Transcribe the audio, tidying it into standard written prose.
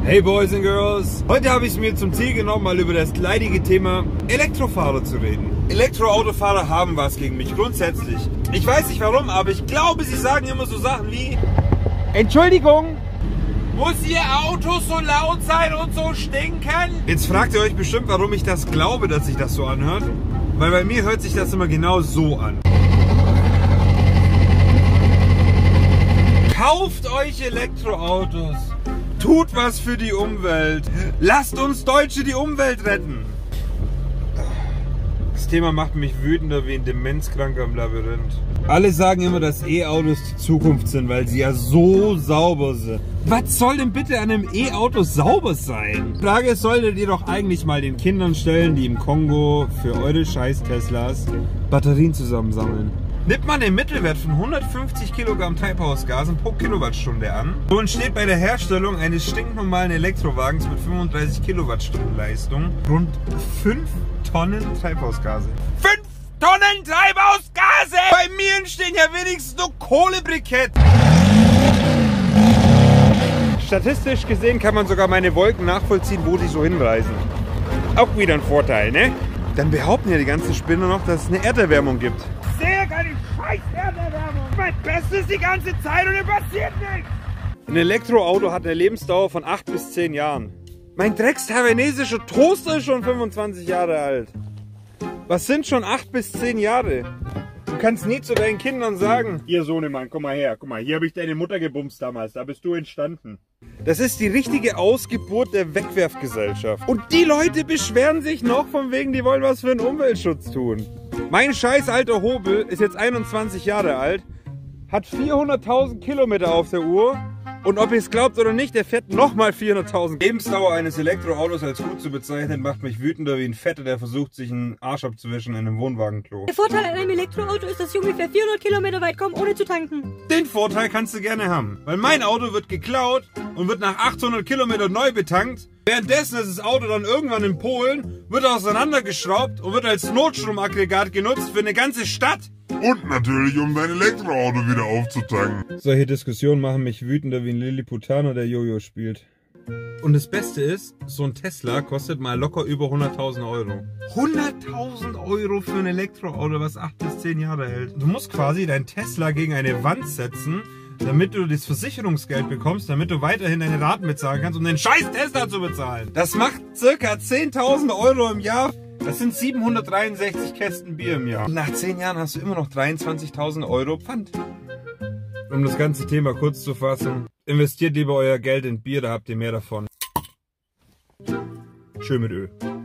Hey Boys and Girls! Heute habe ich es mir zum Ziel genommen, mal über das leidige Thema Elektrofahrer zu reden. Elektroautofahrer haben was gegen mich, grundsätzlich. Ich weiß nicht warum, aber ich glaube, sie sagen immer so Sachen wie: Entschuldigung, muss Ihr Auto so laut sein und so stinken? Jetzt fragt ihr euch bestimmt, warum ich das glaube, dass sich das so anhört. Weil bei mir hört sich das immer genau so an. Kauft euch Elektroautos! Tut was für die Umwelt. Lasst uns Deutsche die Umwelt retten. Das Thema macht mich wütender wie ein Demenzkranker im Labyrinth. Alle sagen immer, dass E-Autos die Zukunft sind, weil sie ja so sauber sind. Was soll denn bitte an einem E-Auto sauber sein? Die Frage solltet ihr doch eigentlich mal den Kindern stellen, die im Kongo für eure scheiß Teslas Batterien zusammensammeln. Nimmt man den Mittelwert von 150 Kilogramm Treibhausgasen pro Kilowattstunde an, so entsteht bei der Herstellung eines stinknormalen Elektrowagens mit 35 Kilowattstunden Leistung rund 5 Tonnen Treibhausgase. 5 Tonnen Treibhausgase! Bei mir entstehen ja wenigstens nur Kohlebriketts. Statistisch gesehen kann man sogar meine Wolken nachvollziehen, wo die so hinreisen. Auch wieder ein Vorteil, ne? Dann behaupten ja die ganzen Spinner noch, dass es eine Erderwärmung gibt. Sehr geile scheiß Erderwärmung! Mein Bestes die ganze Zeit und es passiert nichts! Ein Elektroauto hat eine Lebensdauer von 8 bis 10 Jahren. Mein drecks-taiwanesischer Toaster ist schon 25 Jahre alt. Was sind schon 8 bis 10 Jahre? Du kannst nie zu deinen Kindern sagen: Hier Sohnemann, komm mal her, guck mal, hier habe ich deine Mutter gebumst damals, da bist du entstanden. Das ist die richtige Ausgeburt der Wegwerfgesellschaft. Und die Leute beschweren sich noch von wegen, die wollen was für den Umweltschutz tun. Mein scheiß alter Hobel ist jetzt 21 Jahre alt, hat 400.000 Kilometer auf der Uhr. Und ob ihr es glaubt oder nicht, der fährt nochmal 400.000. Lebensdauer eines Elektroautos als gut zu bezeichnen, macht mich wütender wie ein Fetter, der versucht, sich einen Arsch abzuwischen in einem Wohnwagenklo. Der Vorteil an einem Elektroauto ist, dass ich ungefähr 400 Kilometer weit komme, ohne zu tanken. Den Vorteil kannst du gerne haben, weil mein Auto wird geklaut und wird nach 800 Kilometern neu betankt. Währenddessen ist das Auto dann irgendwann in Polen, wird auseinandergeschraubt und wird als Notstromaggregat genutzt für eine ganze Stadt. Und natürlich, um dein Elektroauto wieder aufzutanken. Solche Diskussionen machen mich wütender wie ein Lilliputaner, der Jojo spielt. Und das Beste ist, so ein Tesla kostet mal locker über 100.000 Euro. 100.000 Euro für ein Elektroauto, was 8 bis 10 Jahre hält. Du musst quasi dein Tesla gegen eine Wand setzen, damit du das Versicherungsgeld bekommst, damit du weiterhin deine Raten bezahlen kannst, um den scheiß Tesla zu bezahlen. Das macht circa 10.000 Euro im Jahr. Das sind 763 Kästen Bier im Jahr. Und nach 10 Jahren hast du immer noch 23.000 Euro Pfand. Um das ganze Thema kurz zu fassen: Investiert lieber euer Geld in Bier, da habt ihr mehr davon. Schön mit Öl.